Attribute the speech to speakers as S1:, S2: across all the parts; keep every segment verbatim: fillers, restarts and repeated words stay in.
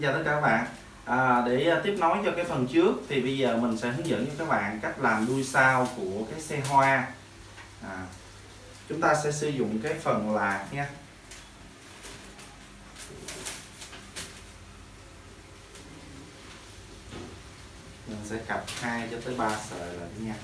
S1: chào tất cả các bạn. À, để tiếp nối cho cái phần trước thì bây giờ mình sẽ hướng dẫn cho các bạn cách làm đuôi sau của cái xe hoa. À, chúng ta sẽ sử dụng cái phần lạc nha. Mình sẽ cặp hai cho tới ba sợi lại nha.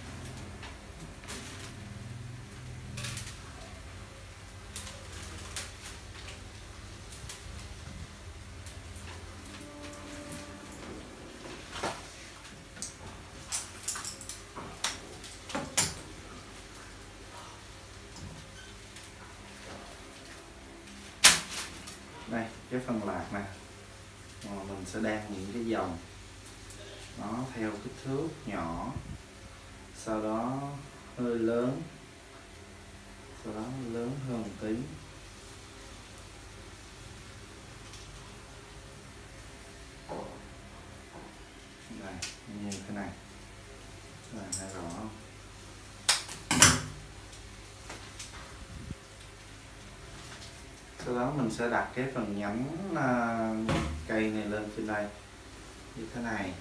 S1: Đây, cái phần lạc nè, mình sẽ đan những cái vòng nó theo kích thước nhỏ, sau đó hơi lớn, sau đó lớn hơn một tí. Đây, như thế này là thấy rõ không? Sau đó mình sẽ đặt cái phần nhánh uh, cây này lên trên đây như thế này,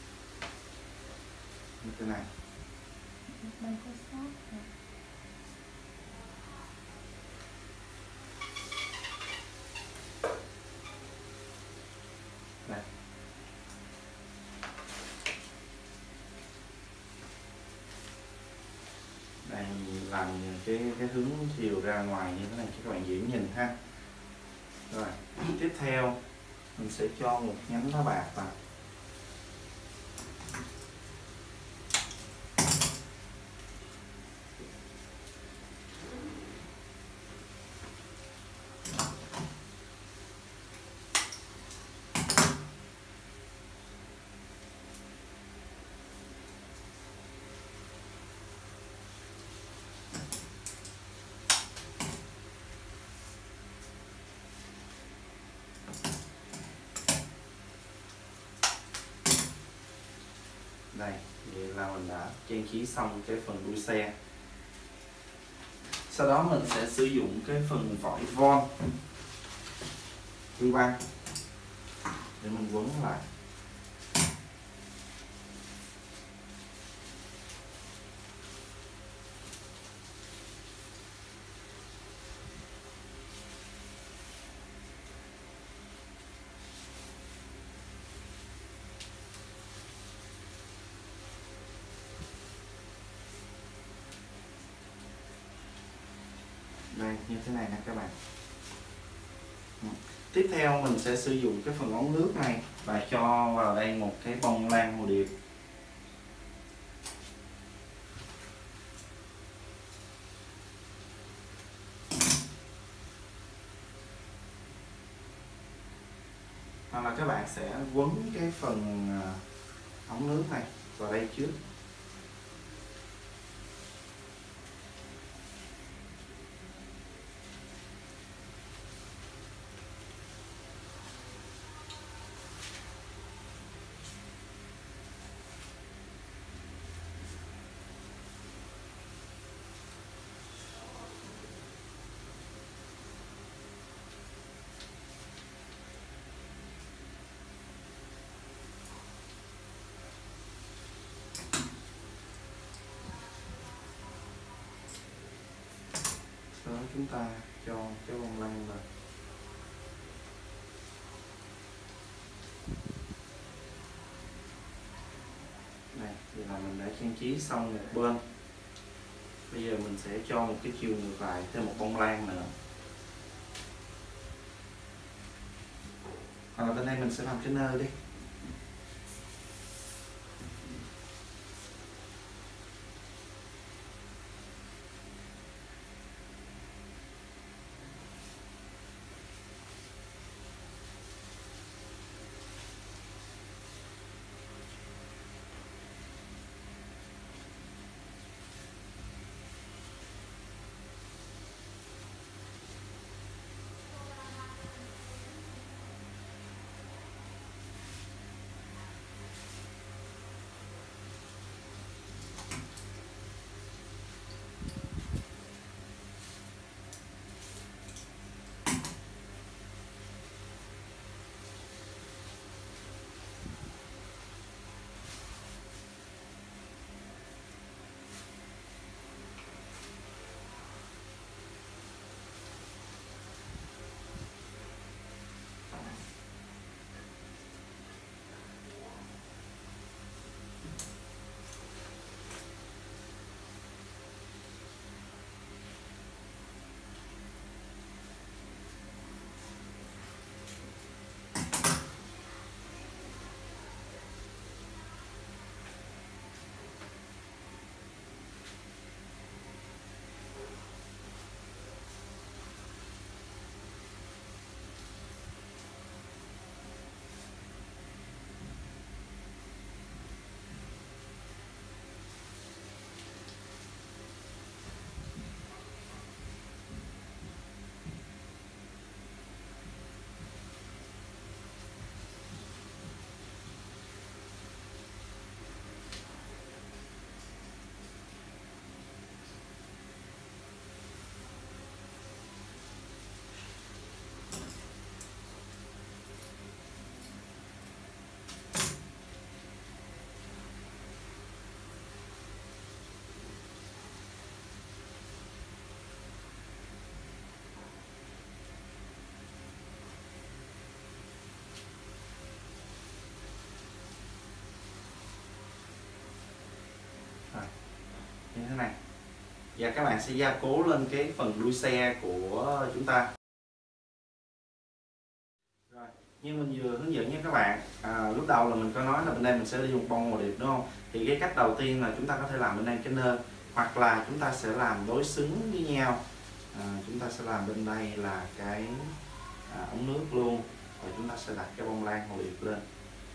S1: như thế này. Đây. Đây mình làm cái cái hướng chiều ra ngoài như thế này cho các bạn dễ nhìn ha. Rồi, tiếp theo mình sẽ cho một nhánh lá bạc vào. Đây, vậy là mình đã trang trí xong cái phần đuôi xe. Sau đó mình sẽ sử dụng cái phần vải von vi băng để mình quấn lại. Đây, như thế này nè các bạn. Tiếp theo mình sẽ sử dụng cái phần ống nước này và cho vào đây một cái bông lan hồ điệp. Hoặc là các bạn sẽ quấn cái phần ống nước này vào đây trước. Sau đó chúng ta cho cái bông lan vào. Này, vậy là mình đã trang trí xong một bên. Bây giờ mình sẽ cho một cái chiều ngược lại thêm một bông lan nữa. Hoặc là bên đây mình sẽ làm cái nơ đi. và các bạn sẽ gia cố lên cái phần đuôi xe của chúng ta. Rồi, như mình vừa hướng dẫn với các bạn, à, lúc đầu là mình có nói là bên đây mình sẽ dùng bông hồ điệp đúng không? Thì cái cách đầu tiên là chúng ta có thể làm bên đây cái nơ, hoặc là chúng ta sẽ làm đối xứng với nhau. À, chúng ta sẽ làm bên đây là cái à, ống nước luôn, và chúng ta sẽ đặt cái bông lan hồ điệp lên.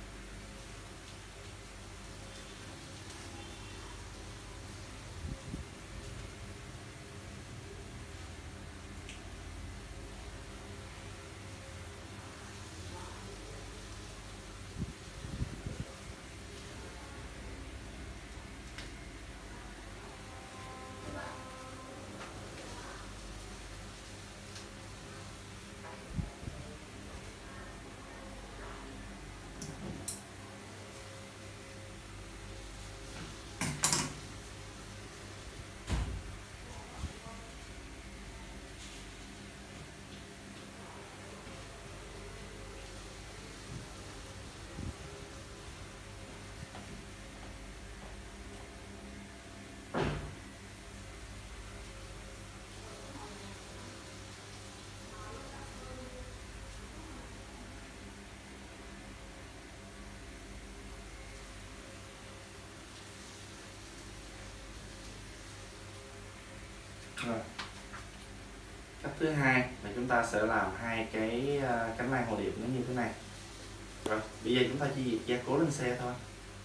S1: Rồi. Cách thứ hai là chúng ta sẽ làm hai cái cánh lan hồ điệp nó như thế này. Rồi, bây giờ chúng ta chỉ việc gia cố lên xe thôi.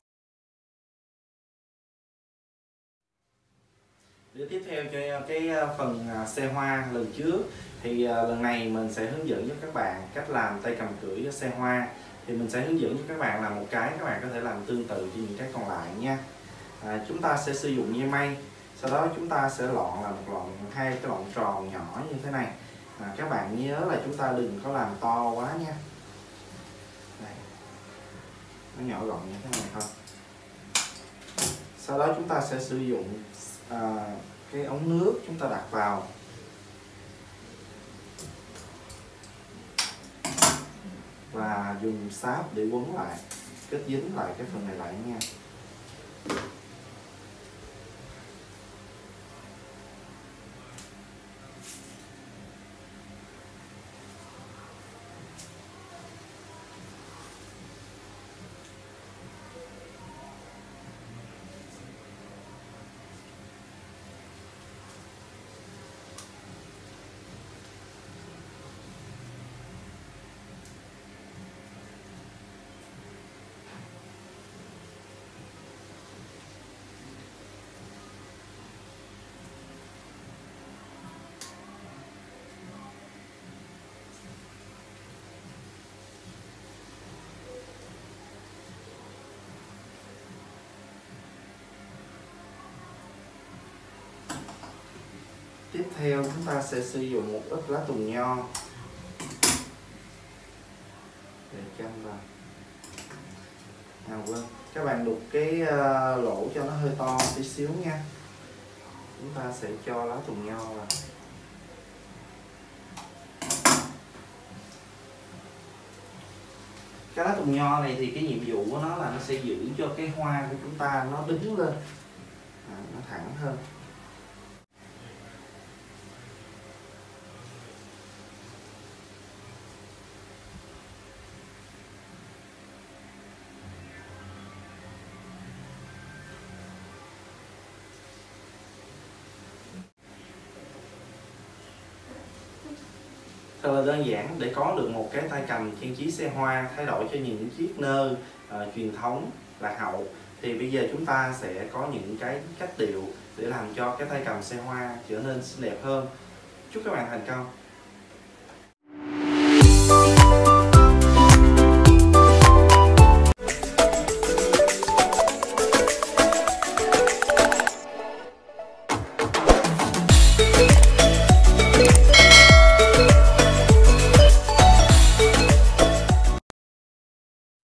S1: Để tiếp theo cho cái phần xe hoa lần trước thì lần này mình sẽ hướng dẫn cho các bạn cách làm tay cầm cưỡi xe hoa. Thì mình sẽ hướng dẫn cho các bạn làm một cái, các bạn có thể làm tương tự cho những cái còn lại nha. À, chúng ta sẽ sử dụng dây mây, sau đó chúng ta sẽ lọn là một lọn hai cái lọn tròn nhỏ như thế này. À, các bạn nhớ là chúng ta đừng có làm to quá nha. Đây. Nó nhỏ gọn như thế này thôi. Sau đó chúng ta sẽ sử dụng à, cái ống nước, chúng ta đặt vào và dùng sáp để quấn lại, kết dính lại cái phần này lại nha. Tiếp theo chúng ta sẽ sử dụng một ít lá tùng nho để châm vào. À, quên, các bạn đục cái uh, lỗ cho nó hơi to tí xíu nha. Chúng ta sẽ cho lá tùng nho vào. Cái lá tùng nho này thì cái nhiệm vụ của nó là nó sẽ giữ cho cái hoa của chúng ta nó đứng lên, à, nó thẳng hơn. Thật là đơn giản để có được một cái tay cầm trang trí xe hoa thay đổi cho những chiếc nơ uh, truyền thống lạc hậu. Thì bây giờ chúng ta sẽ có những cái cách điệu để làm cho cái tay cầm xe hoa trở nên xinh đẹp hơn. Chúc các bạn thành công.